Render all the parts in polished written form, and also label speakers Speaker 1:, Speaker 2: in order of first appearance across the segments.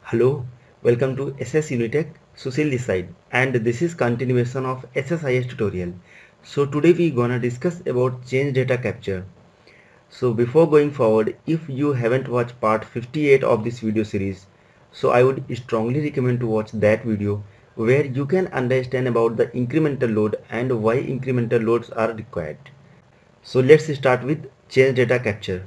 Speaker 1: Hello, welcome to SS Unitech, Susil this side, and this is continuation of SSIS tutorial. So today we gonna discuss about change data capture. So before going forward, if you haven't watched part 58 of this video series, so I would strongly recommend to watch that video where you can understand about the incremental load and why incremental loads are required. So let's start with change data capture.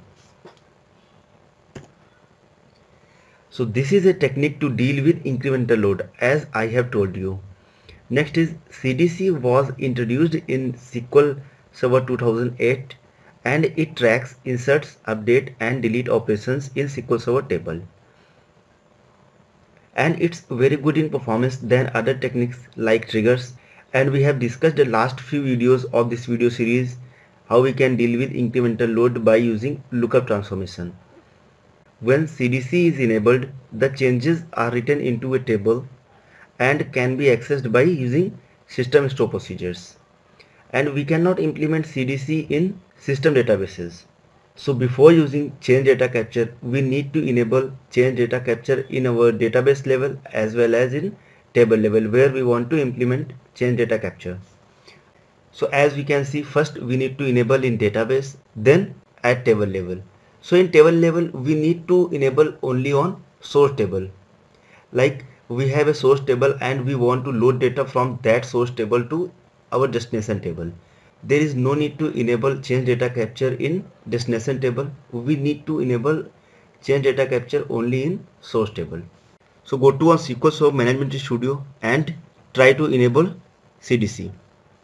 Speaker 1: So this is a technique to deal with incremental load as I have told you. Next is CDC was introduced in SQL Server 2008 and it tracks, inserts, update and delete operations in SQL Server table. And it's very good in performance than other techniques like triggers, and we have discussed the last few videos of this video series how we can deal with incremental load by using lookup transformation. When CDC is enabled, the changes are written into a table and can be accessed by using system store procedures. And we cannot implement CDC in system databases. So before using change data capture, we need to enable change data capture in our database level as well as in table level where we want to implement change data capture. So as we can see, first we need to enable in database, then at table level. So in table level, we need to enable only on source table. Like we have a source table and we want to load data from that source table to our destination table. There is no need to enable change data capture in destination table. We need to enable change data capture only in source table. So go to our SQL Server Management Studio and try to enable CDC.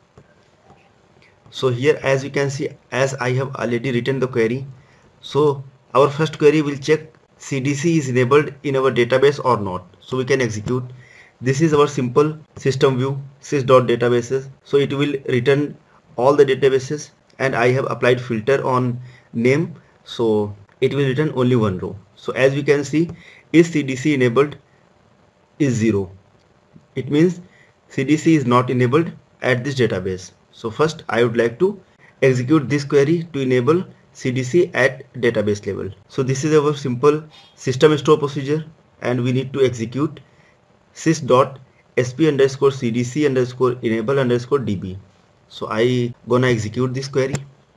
Speaker 1: So here as you can see, as I have already written the query, so our first query will check CDC is enabled in our database or not. So we can execute. This is our simple system view sys.databases. So it will return all the databases and I have applied filter on name. So it will return only one row. So as we can see, is CDC enabled is 0. It means CDC is not enabled at this database. So first I would like to execute this query to enable CDC at database level. So this is our simple system store procedure and we need to execute sys.sp_cdc_enable_db. So I gonna execute this query.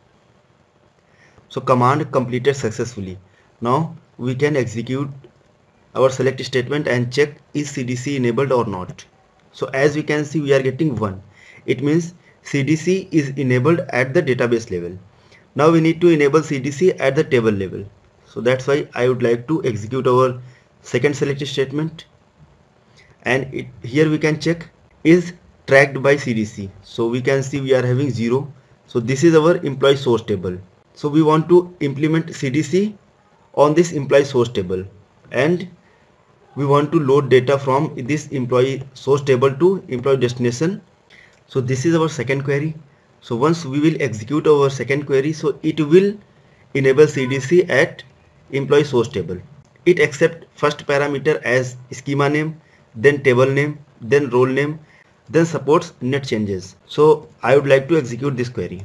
Speaker 1: So command completed successfully. Now we can execute our select statement and check is CDC enabled or not. So as we can see, we are getting 1. It means CDC is enabled at the database level. Now we need to enable CDC at the table level. So that's why I would like to execute our second select statement. And here we can check is tracked by CDC. So we can see we are having 0. So this is our employee source table. So we want to implement CDC on this employee source table and we want to load data from this employee source table to employee destination. So this is our second query. So once we will execute our second query, so it will enable CDC at employee source table. It accepts first parameter as schema name, then table name, then role name, then supports net changes. So I would like to execute this query.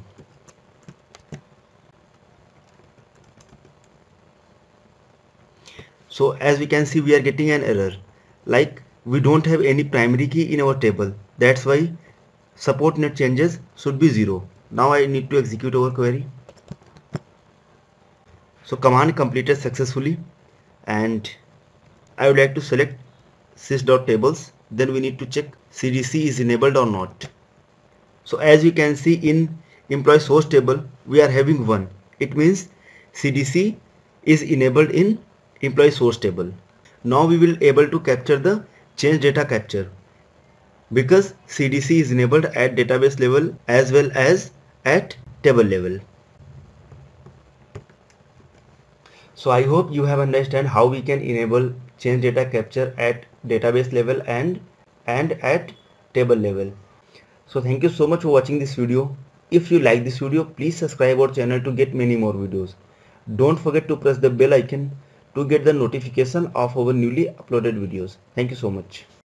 Speaker 1: So as we can see, we are getting an error like we don't have any primary key in our table. That's why support net changes should be 0. Now I need to execute our query. So command completed successfully and I would like to select sys.tables. Then we need to check CDC is enabled or not. So as you can see in employee source table, we are having 1. It means CDC is enabled in employee source table. Now we will able to capture the change data capture because CDC is enabled at database level as well as at table level. So I hope you have understand how we can enable change data capture at database level and at table level. So thank you so much for watching this video. If you like this video, please subscribe our channel to get many more videos. Don't forget to press the bell icon to get the notification of our newly uploaded videos. Thank you so much.